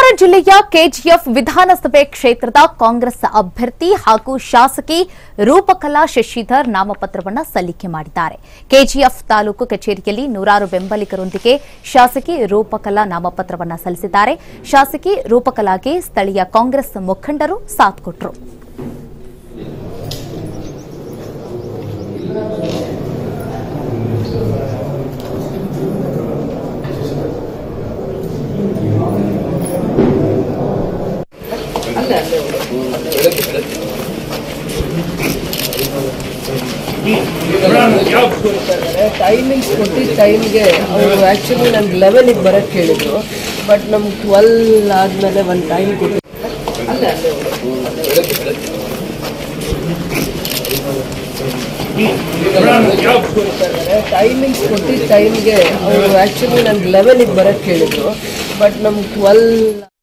ಜಿಲ್ಲೆಯ ಕೆಜಿಎಫ್ ವಿಧಾನಸಭೆ ಕ್ಷೇತ್ರದ ಕಾಂಗ್ರೆಸ್ ಅಭ್ಯರ್ಥಿ ಹಾಗೂ ಶಾಸಕಿ ರೂಪಕಲಾ ಶಶಿಧರ್ ನಾಮಪತ್ರವನ್ನು ಸಲ್ಲಿಕೆ ಮಾಡಿದ್ದಾರೆ. ಕೆಜಿಎಫ್ ತಾಲೂಕು ಕಚೇರಿಯಲ್ಲಿ ನೂರಾರು ಬೆಂಬಲಿಗರೊಂದಿಗೆ ಶಾಸಕಿ ರೂಪಕಲಾ ನಾಮಪತ್ರವನ್ನು ಸಲ್ಲಿಸಿದ್ದಾರೆ. ಶಾಸಕಿ ರೂಪಕಲಾಗೆ ಸ್ಥಳೀಯ ಕಾಂಗ್ರೆಸ್ ಮುಖಂಡರು ಸಾಥ್ ಕೊಟ್ಟರು. ಟೈಮಿಂಗ್ಸ್ ಕೊಟ್ಟಿದ್ದ ಟೈಮ್ಗೆ ಅವರು ಆ್ಯಕ್ಚುಲಿ ನಂಗೆ 11ಗೆ ಬರೋಕ್ಕೆ ಹೇಳಿದ್ರು. ಬಟ್ ನಮ್ಗೆ 12 ಆದಮೇಲೆ ಒಂದು ಟೈಮ್ ಕೊಟ್ಟು ಟೈಮಿಂಗ್ಸ್ ಕೊಟ್ಟಿದ್ದ ಟೈಮ್ಗೆ ಅವರು ಆ್ಯಕ್ಚುಲಿ ನಂಗೆ 11ಗೆ ಬರೋಕ್ಕೆ ಹೇಳಿದ್ರು. ಬಟ್ ನಮ್ಗೆ 12